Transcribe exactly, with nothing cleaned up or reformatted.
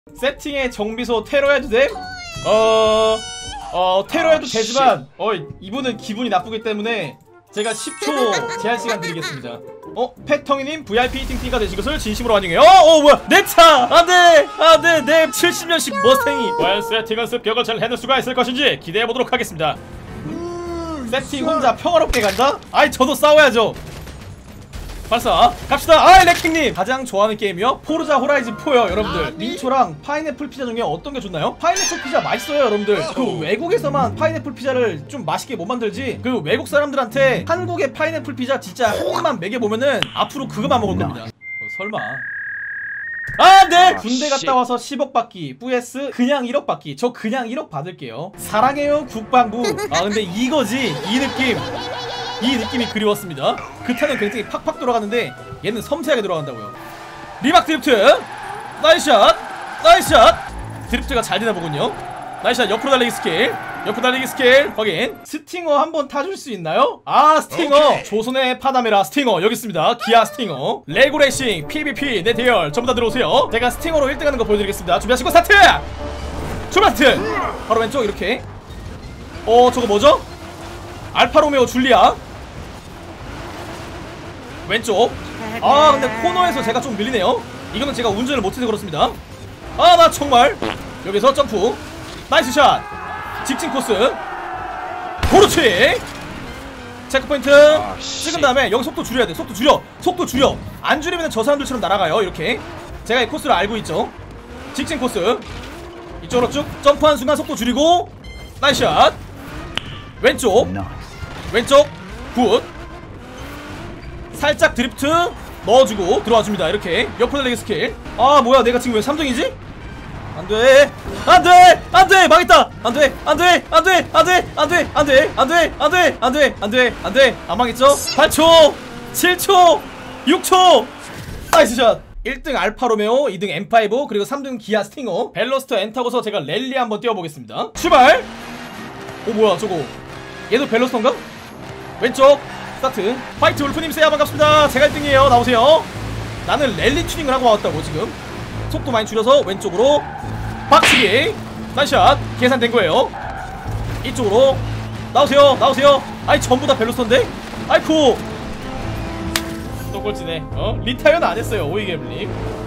세팅의 정비소 테러 해도 돼? 어... 어... 테러 해도 되지만 어... 이분은 기분이 나쁘기 때문에 제가 십 초 제한시간 드리겠습니다. 어? 패텅이님 브이아이피 팅팅가 되신 것을 진심으로 환영해요. 어? 어 뭐야 내 차! 안돼! 안돼! 내 칠십 년식 머스탱이 과연 세팅은 습격을 잘 해낼 수가 있을 것인지 기대해보도록 하겠습니다. 세팅 혼자 평화롭게 간다? 아이 저도 싸워야죠. 발사 갑시다. 아이 레킹님 가장 좋아하는 게임이요? 포르자 호라이즌 포요 여러분들. 민초랑 파인애플 피자 중에 어떤 게 좋나요? 파인애플 피자 맛있어요 여러분들. 그 외국에서만 파인애플 피자를 좀 맛있게 못 만들지 그 외국 사람들한테 한국의 파인애플 피자 진짜 한 입만 먹여보면은 앞으로 그거만 먹을 겁니다. 어, 설마 아, 네! 군대 갔다 와서 십억 받기 vs 그냥 일억 받기. 저 그냥 일억 받을게요. 사랑해요 국방부. 아 근데 이거지 이 느낌. 이 느낌이 그리웠습니다. 그타는 굉장히 팍팍 돌아가는데 얘는 섬세하게 돌아간다고요. 리막 드리프트 나이스샷 나이스샷. 드리프트가 잘 되나보군요. 나이스샷. 옆으로 달리기 스킬 옆으로 달리기 스킬 확인. 스팅어 한번 타줄 수 있나요? 아 스팅어 오케이. 조선의 파나메라 스팅어 여기 있습니다. 기아 스팅어 레고레이싱 피브이피 내 대열 전부 다 들어오세요. 제가 스팅어로 일 등 하는 거 보여드리겠습니다. 준비하시고 스타트! 출발 스타트! 바로 왼쪽 이렇게. 어 저거 뭐죠? 알파로메오 줄리아 왼쪽. 아 근데 코너에서 제가 좀 밀리네요. 이거는 제가 운전을 못해서 그렇습니다. 아 나 정말 여기서 점프 나이스 샷. 직진 코스 그렇지. 체크포인트 아, 찍은 다음에 여기 속도 줄여야 돼. 속도 줄여 속도 줄여. 안 줄이면 저 사람들처럼 날아가요. 이렇게 제가 이 코스를 알고 있죠. 직진 코스 이쪽으로 쭉 점프한 순간 속도 줄이고 나이스 샷. 왼쪽 왼쪽 굿. 살짝 드리프트 넣어주고 들어와줍니다. 이렇게 옆으로 달리기 스킬. 아 뭐야 내가 지금 왜 삼 등이지? 안돼 안돼 안돼 망했다. 안돼 안돼 안돼 안돼 안돼 안돼 안돼 안돼 안돼 안돼 안돼 안 망했죠? 팔 초 칠 초 육 초 나이스샷. 일 등 알파로메오 이 등 엠 파이브 그리고 삼 등 기아 스팅어 벨러스터 N 타고서 제가 랠리 한번 뛰어보겠습니다. 출발. 오 뭐야 저거 얘도 벨러스터인가? 왼쪽 스타트. 파이트 울프님 세야 반갑습니다. 제가 일 등이에요. 나오세요. 나는 랠리 튜닝을 하고 왔다고 지금. 속도 많이 줄여서 왼쪽으로 박치기 나이스샷. 계산된 거예요. 이쪽으로 나오세요 나오세요. 아이 전부 다 벨로스인데? 아이쿠 또 꼴찌네. 어? 리타이어는 안 했어요 오이개블님.